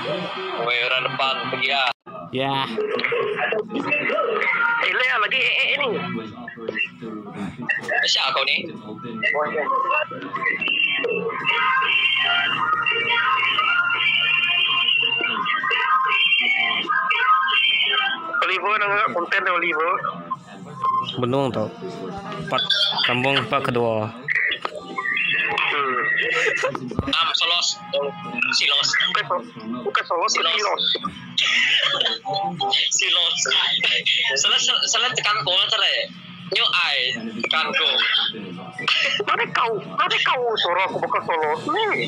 Woi, orang depan pergi lah. Ya. Lea lagi ni. Siapa kau ni? Oliver nak konten dia Oliver. Benung tau. Sambung part kedua. Solos. Silos. Bukan solos, silos. Silos. Salah tekan kau lah cerai. New I tekan kau. Mana kau suruh aku bukan solos ni?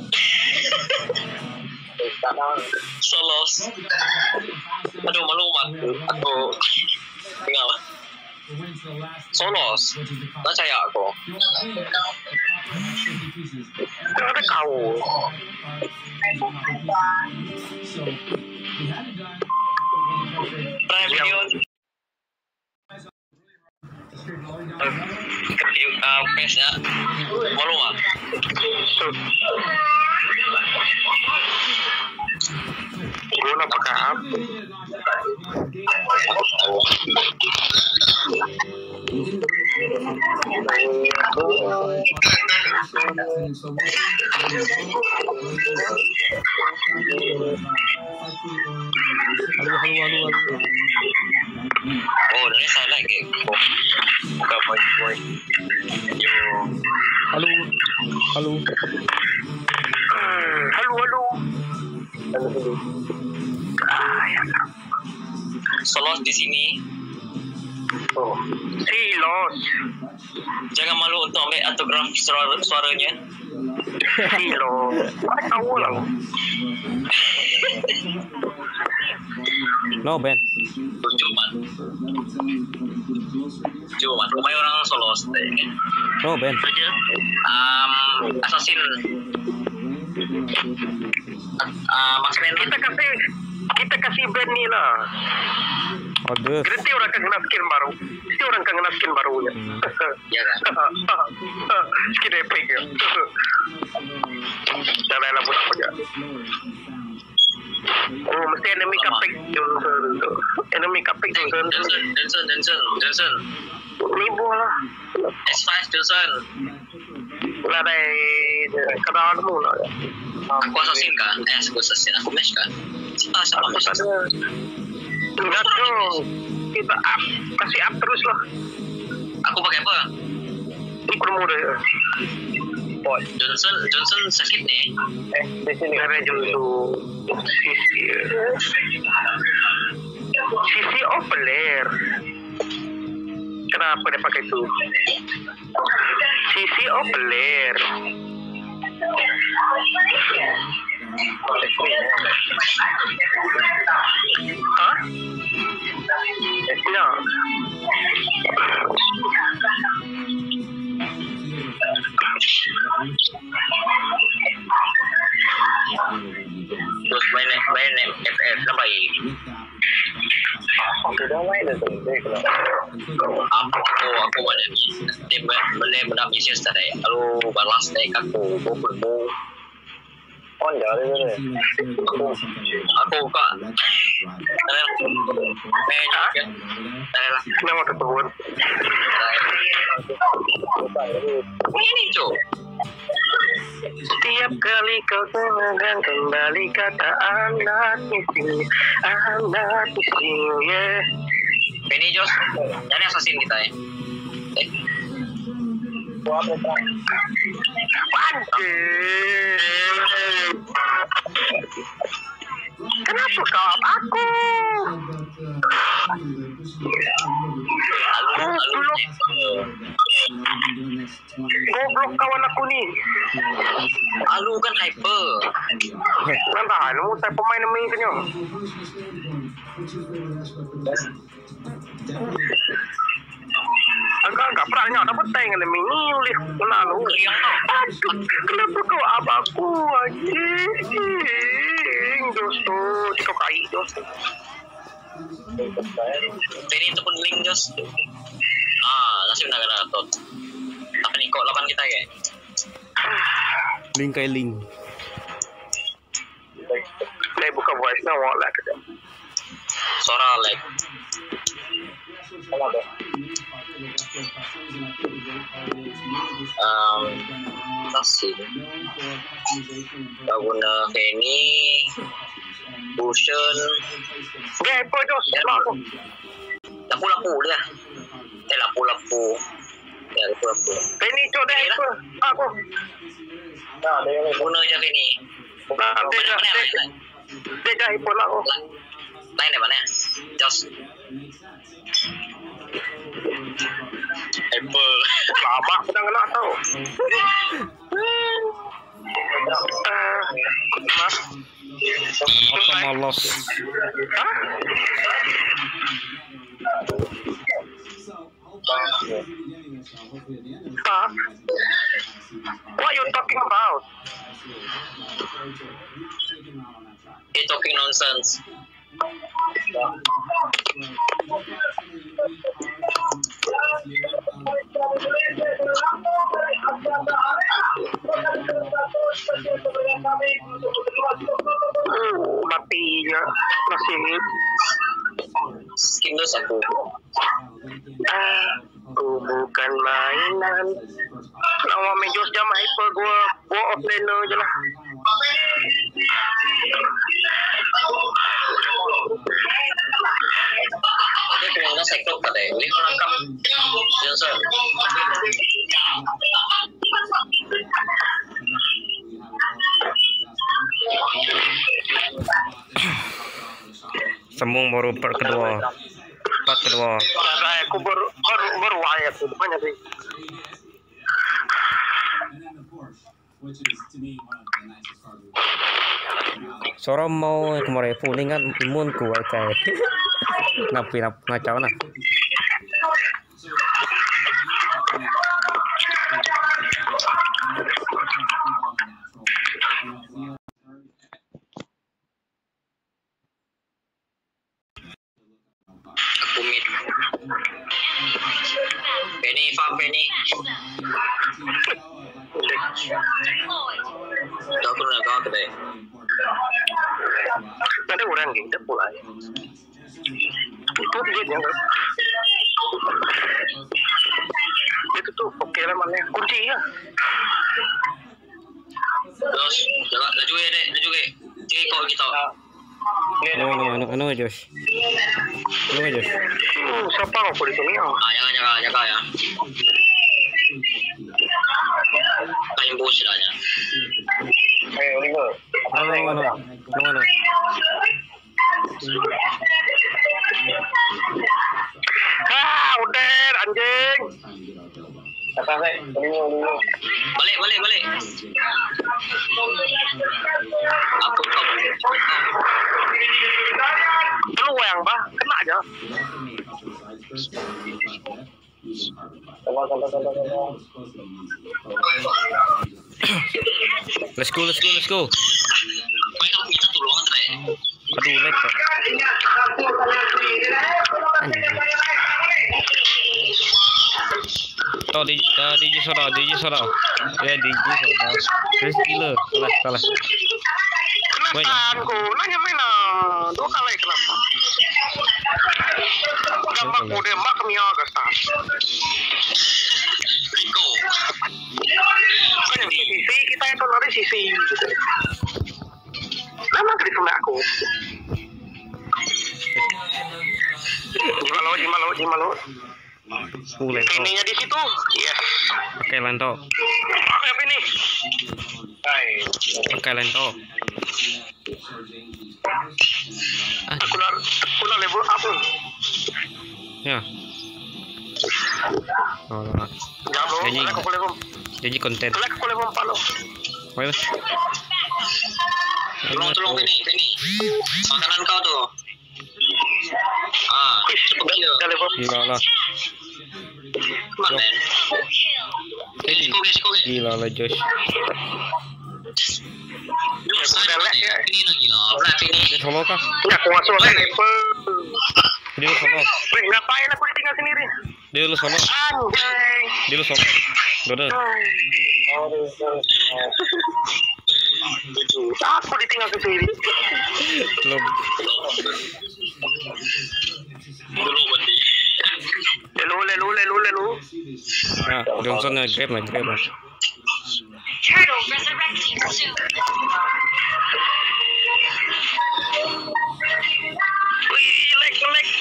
Solos. Aduh, malu aku. Tinggal. Solos. Tak percaya aku. Mana kau? Prime video. Face-nya. Malu mah. Guna pakai apa? Oh, ini saya like it. Bukan boy. Yo. Halo. Solos di sini. Oh, silos. Jangan malu untuk ambil autograf suaranya. Silos. Mana kau lah? No Ben. Cuman rumah orang Solos. No Ben. Assassin. Marksman. Kita kasih band ni lah. Ada. Nanti orang akan kena skin baru. Mesti orang akan kena skin barunya. Ya kan? Skin epic ya. Jangan lah buat apa je. Oh, mesti enemy kapik Johnson. Enemy kapik Johnson. Johnson. Nibo lah. S5 Johnson. Lah dari kedalam mu lah. Aku assassin kah? Aku assassin. Aku mesh kah? Siapa mesh? Enggak dong. Kita up. Kasih up terus lah. Aku pakai apa? Ikut muda ya. Oh, Johnson sakit nih. Di sini ada Johnson. Sisi player. Kenapa dia pakai itu? Sisi player. Hah? Ya. Terus main FF lah baik. Aku mana ni? Dia boleh menang bisnes tadi. Kalau balas naik aku berbu. Oh dah ada. Aku kak. Adalah. Nama ketuan. Ini tu. Setiap kali kau dengarkan kembali kata anak misi, yeah. Ini Jos, jadi assassin kita ya. Kenapa kau aku? Goblok kawan aku ni. Alu kan hyper. Nampak, kamu saya pemain main senyum. Agak-agak peraknya dapat tayang dengan mini oleh lalu. Aduh, kenapa kau abangku anjing? Dosto, kau kai dosto. Jadi itu pun link Jos. Nasib nak kena tot. Tapi ni kok 8 kita ke? Link kayak link. buka voice na wala ka. Suara lag. Tasik. Laguna Feni, Bushen. Okay, po Diyos. Ako. Lapu-lapu dia. Lapu-lapu. Ya, lapu-lapu. Penny, coba apa? Aku. Nah, dia guna je Feni. Nah, dia dah ipon aku. Lain dari mana? Jos. Apple. Lama aku dah kena tahu. Mas. Apa malas? Hah? What you talking about? He talking nonsense. Matinya masih Skin dos aku. aku bukan mainan. Nama Mejos jam hyper gua offlaner je lah. Dia kena sektor kat dia. Boleh kau rakam. Johnson. Sambung baru part kedua. Aku baru ayat tu banyak sih. Seorang mau kemarin puning kan imun ku kayak ngacau nah. Aku mid. Penny, farm Penny. Dah aku nak kau kedai. Ada orang gitu pula. Itu dia yang itu tuh oke lah mana kunci ya. Terus, jangan laju dek, laju ke. Cik kau kita. Ano Josh? Ano Josh? Siapa kau di sini? Jaga ya. Kain bos dah nya. Ano. Udah anjing. Balik. Aku kau. Lu yang bah, kena aja. Let's go. Kau nak minta tolong tak? Aduh, lag kok. Toh DJ soda. Ya DJ soda. Terus gila. Salah. Kenapa aku? Nanya mana? 2 kali kenapa? Gambar kode mak Mia kesan. Rico. Kan yang sisi kita itu lari sisi. Nama dari sama aku. Jimalo. Ininya di situ. Yes. Oke, lento. Apa ini? Oke, lento. Aku nak level up. Ya. Oh, Jangan aku level. jadi konten. Aku level 4 lo. Well. Tolong Penny. Makanan kau tu. Dah level. Gila lah. Mana? Siko ke. Gila lah Josh. Ini lagi lah. Berapa ini? Dia solo kah? Ya, aku masuk level. Dia solo. Ngapain aku ditinggal sendiri? Dia solo. Anjing. Dia solo. Dodo. Aku ditinggal ke sini. Belum. Belum mati. Lelu. Nah, Johnson grab. Turtle resurrecting soon. Wih, leg.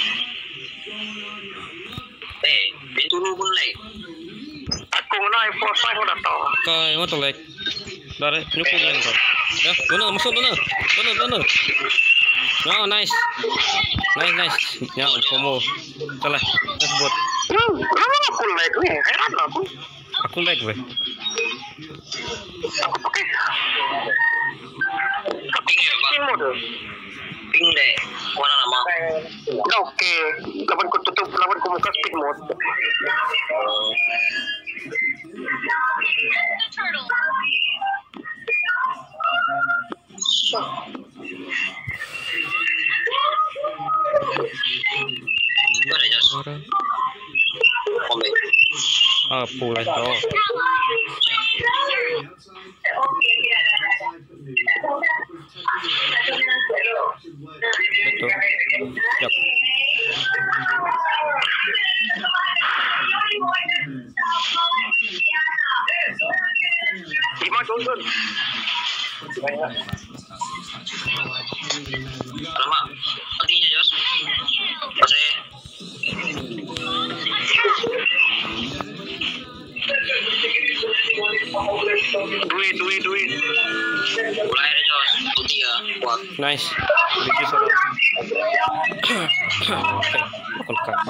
Pintu lu pun lag. Aku naik force aku dah tahu. Kau yang tu like. Dari nyukup yang kau. Ya, Dona masuk Dona. No, nice. Ya, combo. Salah. Tersebut. Aku leg ni, heran aku. Aku like weh. Aku pakai. Ping ya, Pak. Ping mode. Ping deh. Mana nama? Dah okey. Lawan ku tutup, lawan ku buka speed mode. The turtle. Mana Jos? Kombe. Apa lah kau? Betul. Yap. Lima Johnson. Lama. Matinya Jos. Masih. Duit. Mulai ada Jos. Ulti ya. Kuat. Nice. Digi solo. Okay. Kontak.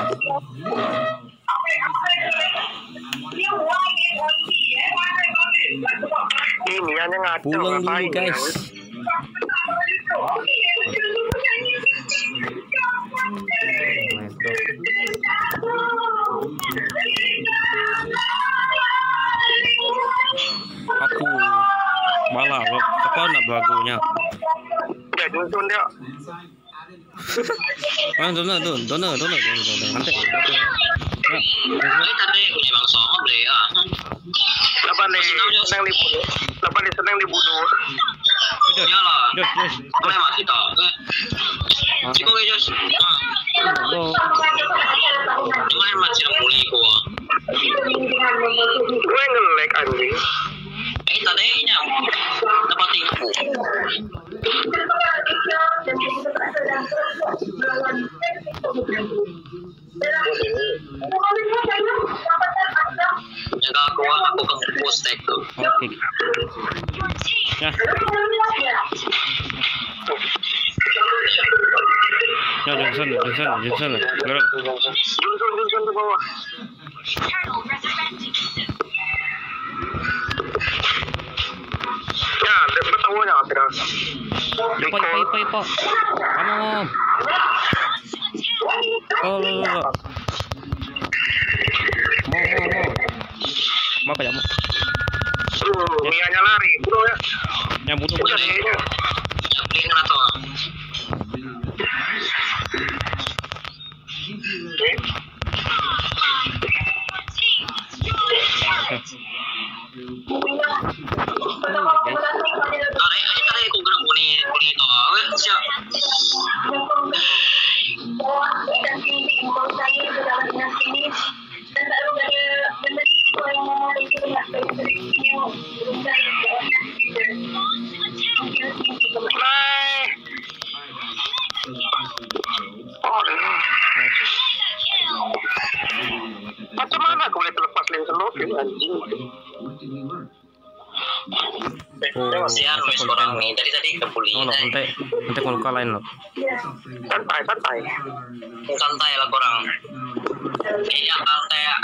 Ini hanya ngaco. Pulang dulu guys. Aku malah kau nak bagunya. Ya Johnson dia. Dona. Nanti. Tadi punya bangsa boleh ah. Lapan ni senang dibunuh. Ya lah. Jos. Apa yang mati tak? Cikgu ke Jos? Cuma yang mati nak pulih ko. Gue nge-lag anjing. Tadi nya dapat tinggal. Jaga aku kan post tag tu. Okey. Ya. Ya Johnson. Gerak. Johnson di bawah. Turtle resurrecting soon. Ya, dia bertawanya tidak. Ipa. Come on. Oh. Mau. Apa ya mau? Mianya lari, bunuh ya. Yang bunuh. Yang beli atau? Tadi aku kena bunyi tu. Siap. Macam mana aku boleh terlepas Lancelot anjing? Kasihan wis orang ni. Dari tadi ke pulih. Nanti kalau kau lain loh. Santai. Santai lah korang. Iya santai ya.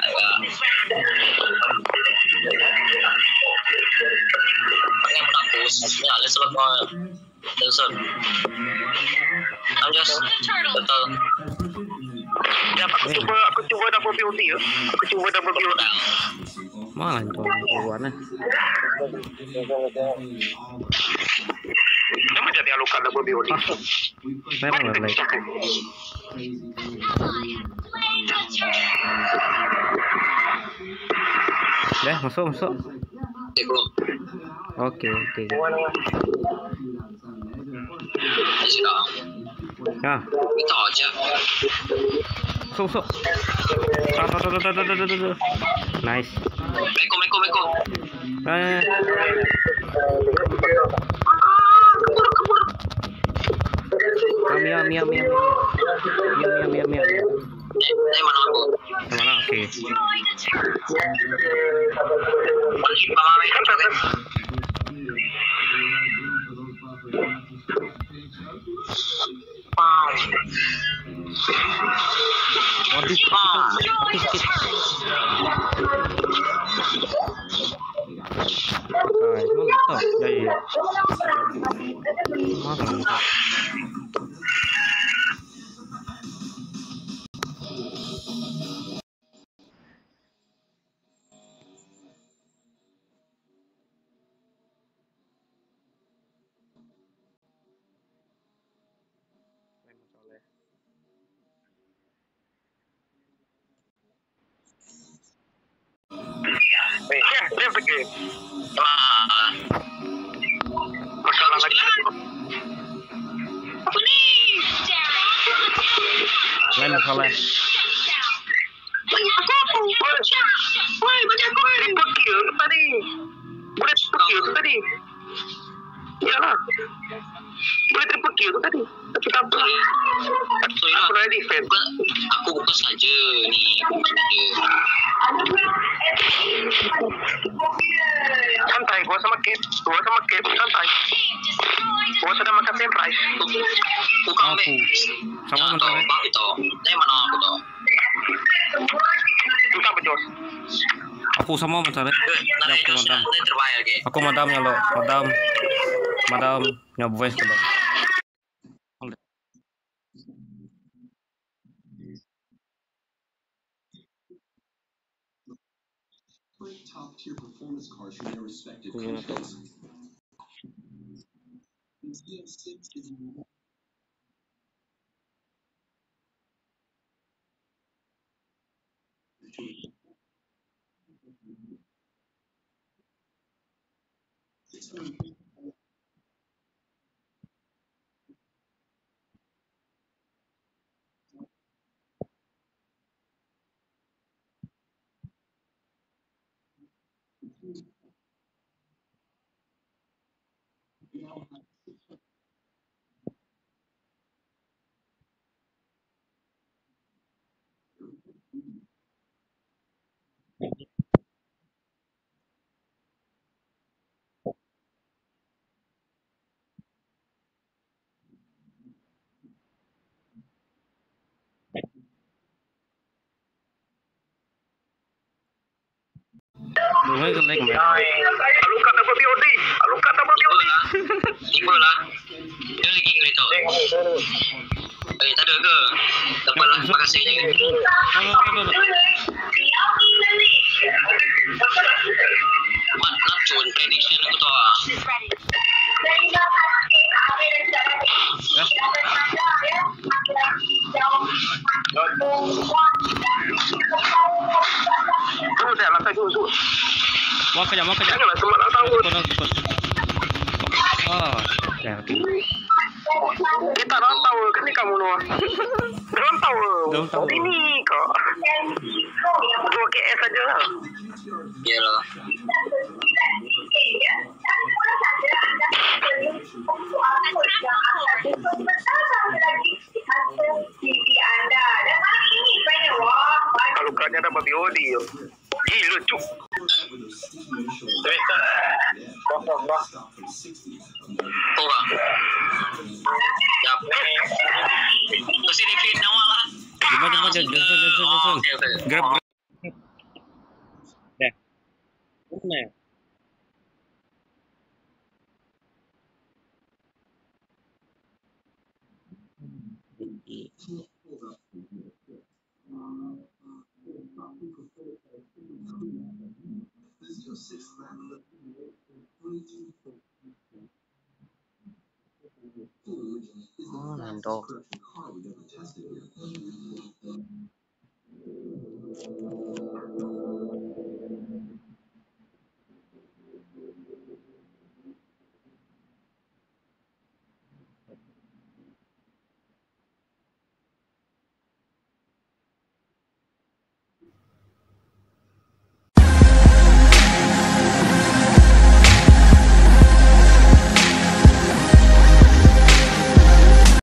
Pakai menapus. Ya, let's look more. Johnson. I'm just betul. Ya, aku cuba double build ya. Mana itu warna? Nama jadi alukan double build. Saya mau like. Ya, masuk. Tengok. Oke, oke. Masih dah. Ya, Kita aja. sok. Nice. Meko. Eh, Miam. Mana aku? Mana? Oke. Destroyed a turret. One hit mama me. Waduh, Destroyed a turret. emang gitu. Ya, iya. Mantap. Dia pergi. Ah, Masalah lagi. apa ni? Lain masalah. Woi, bagi aku triple kill tu tadi. Boleh triple kill tu tadi. Iyalah. Boleh triple kill tu tadi. Tapi tak apa. Sorry Aku lah. dah defend. Aku buka saja ni. Santai, gua sama Kate. Santai. Gua sudah makan surprise. Buka ambil. Sama tu. mentara. Bang itu. Dari mana aku tu? Entah apa Jos. Aku sama mentara. Nanti Aku Jos madam. nanti terbayar ke. Aku madamnya lo. Madamnya voice lo. Top-tier performance cars from their respective Yeah. countries. Z6 is Mulai ke like man. Lalu kata BOD. Tiba lah. Dia lagi kereta. Tak ada ke? Dapat lah. Terima kasih je. Mat nak cun prediction aku tu ah. Is ready. Tunggu saya lantai dulu. Mau kerja. Janganlah semua nak tahu. Ikut. Oh, ya. Kita orang tahu kan ni kamu Noah. Orang tahu. Dorang tahu. Ini kok. 2 KS saja lah. Yalah. Kalau kanya dah BOD. Gila cuk. Oh lah. Jap. Terus ini fit awak lah. Jom. Johnson. Okay. Grab. Dah. Mana? Oh, nandok.